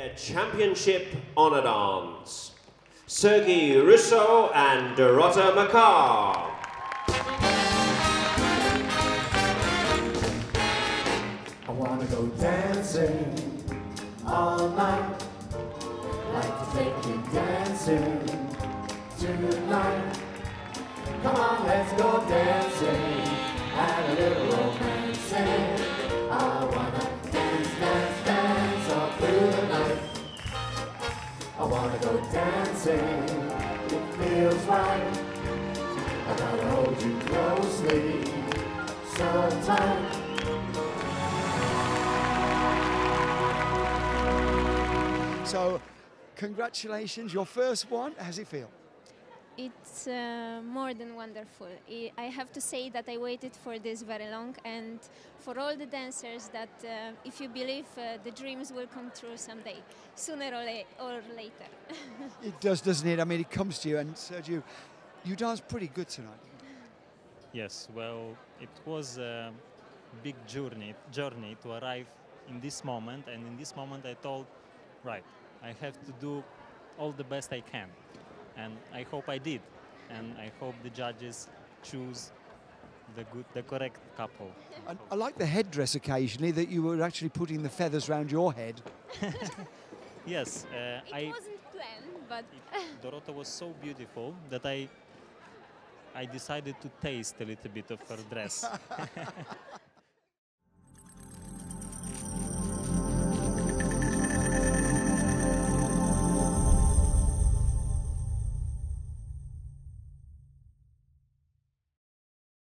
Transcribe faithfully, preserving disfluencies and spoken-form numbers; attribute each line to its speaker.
Speaker 1: Championship Honor Dance. Sergei Russo and Dorota Makar.
Speaker 2: I wanna go dancing all night. Like to take you dancing tonight. Come on, let's go dancing, have a little romancing. I wanna dance, dance, dance all through the night. I wanna go dancing, it feels right. I gotta hold you closely, so tight.
Speaker 3: So, congratulations, your first one. How's it feel?
Speaker 4: It's uh, more than wonderful. I I have to say that I waited for this very long, and for all the dancers that uh, if you believe uh, the dreams will come true someday, sooner or, la or later.
Speaker 3: It does, doesn't it? I mean, it comes to you, and Sergio, you danced pretty good tonight.
Speaker 5: Yes, well, it was a big journey, journey to arrive in this moment, and in this moment I thought, right, I have to do all the best I can. And I hope I did, and I hope the judges choose the good, the correct couple.
Speaker 3: I, I like the headdress occasionally, that you were actually putting the feathers around your head.
Speaker 5: Yes, uh,
Speaker 4: it
Speaker 5: I.
Speaker 4: wasn't planned, but
Speaker 5: It, Dorota was so beautiful that I, I decided to taste a little bit of her dress.